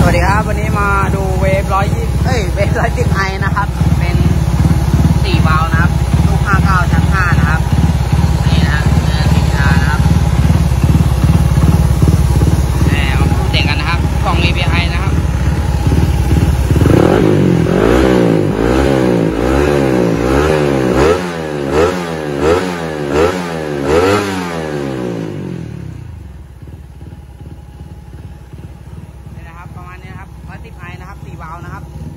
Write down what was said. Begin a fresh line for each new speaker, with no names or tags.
วัสดีครับวันนี้มาดูเวฟเวฟ110ไอนะครับเป็น4วาล์วนะครับลูก59ชั้น5นะครับนี่นะครับสินค้านะครับมาพูดเสียงกันนะครับกล่อง API นะครับประมาณนี้นะครับ110ไอนะครับ4วาล์วนะครับ